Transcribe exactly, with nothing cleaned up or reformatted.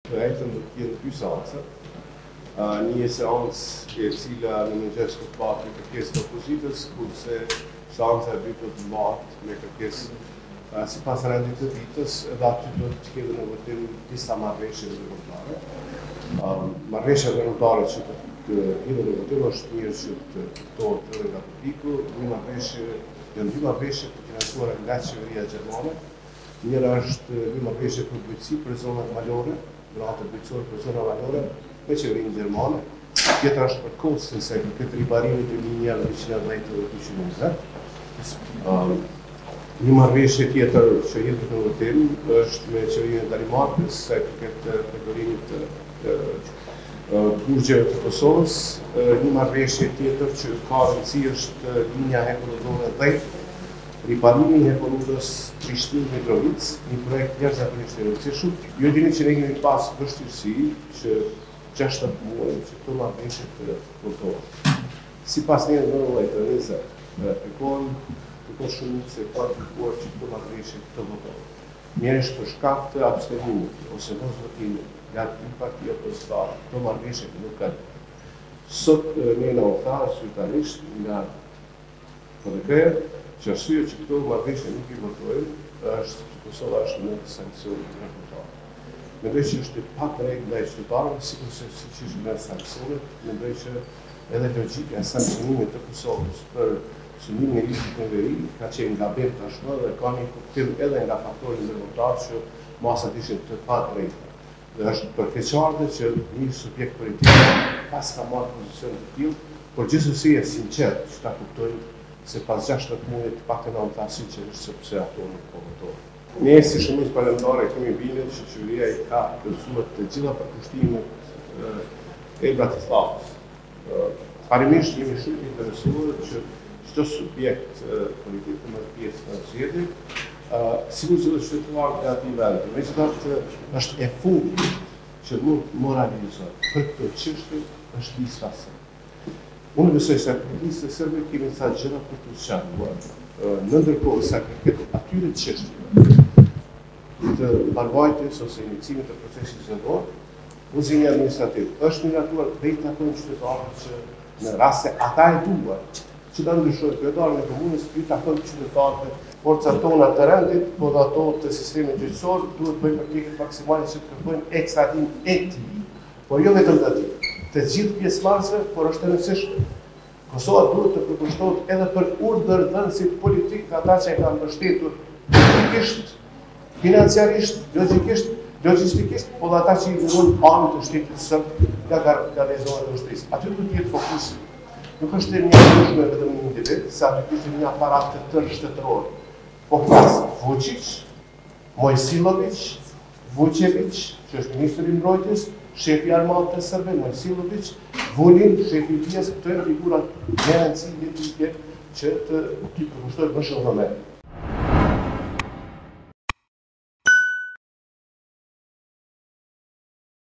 projektën do të ketë dy seanca. Një seancë e cila në mëngjes do të patë kërkesë të opozitës, kurse seanca e dytë do të mbahet me kërkesë sipas rendit të ditës, edhe aty do të ketë në votim disa marrëveshje zyrtare. Marrëveshja zyrtare që të hidhen në votim është mirë që të kuptohet edhe nga publiku. Një marrëveshje, janë dy marrëveshje të financuara nga qeveria gjermane. Njëra është një marrëveshje për bujqësi për zonat malore, gratë bujqësore për zona malore me qeverinë gjermane. Tjetra është për kostin se këtë riparimit e linja dyqind e dhjetë dhe dyqind e njëzet. Një marrëveshje tjetër që hidhet në votim është me qeverinë e Danimarkës, se këtë përdorimit të burgjeve të Kosovës. Një marrëveshje tjetër që ka rëndësi është linja Hekolodone dhjetë, riparimi i Hekolodës Prishtinë-Mitrovic, një projekt jashtëzakonisht i rëndësishëm. Ju dini që ne kemi pas vështirësi që gjashtëdhjetë muaj që këto marrëveshje të votohen. Sipas një nëntëdhjetë e njëzet, kërkon kërkon shumicë se ka kërkuar që këto marrëveshje të votohen. Mjerisht për shkak të abstenimit ose mos votimit nga dy partia opozitare, këto marrëveshje nuk kanë. Sot ne na u tha zyrtarisht nga P D K që arsyeja që këto marrëveshje nuk i votojnë është që Kosova është në sankcione ndërkombëtare. Mendoj që është pa drejtë ndaj qytetarëve, sikurse siç ishte me sankcionet, mendoj që edhe logjika e sankcionimit të Kosovës për synimin e ligjit të veri ka qenë gabim tashmë dhe ka një kuptim edhe nga faktori ndërkombëtar që masat ishin të pa drejta. Dhe është përkeqardhje që një subjekt politik pas ka marrë pozicion të tillë, por gjithsesi e sinqert që ta kuptojnë se pas gjashtëdhjetë muaj të paktën na u tha sinqerisht sepse ato nuk po votojnë. Ne si shumicë parlamentare kemi bindjen që qeveria i ka plotësuar të gjitha përkushtimet e Bratislavës. Parimisht jemi shumë të interesuar që çdo subjekt politik të marrë pjesë në zgjedhje, sikur që qytetarët e atij vendi. Megjithatë, është e fundit që mund moralizojë për këtë çështje është lista së. Unë besoj se lista sërbe kemi sa gjëra për të sqaruar. Në ndërkohë sa këtë atyre çështjeve të mbarvajtjes ose iniciimit të procesit zgjedhor, Udhëzimi administrativ është miratuar dhe i takon qytetarët që në rast se ata e duan që ta ndryshojë kryetarin e komunës, i takon qytetarëve, forcat tona të rendit, po dhe ato të sistemit gjyqësor, duhet bëjmë përpjekjet maksimale që të kërkojnë ekstradim e tij, por jo vetëm të tij, të gjithë pjesëmarrësve, por është e rëndësishme. Kosova duhet të përkushtohet edhe për urdhërdhënësit politik, ata që e kanë mbështetur politikisht, financiarisht, logjikisht, logjistikisht, po dhe ata që i dhuron anët të shtetit sërb nga garnizonet e ushtrisë. Aty duhet të jetë fokusi. Nuk është e mjaftueshme vetëm një individ, se aty është një aparat të tërë shtetëror. Po flas Vučić, Mojsilović, Vučević, që është ministri i mbrojtjes, shefi i armatës sërbe, Mojsilović, Vulin, shefi i pjesë, këto janë figurat me rëndësi jetike që të përkushtojnë më shumë vëmendje.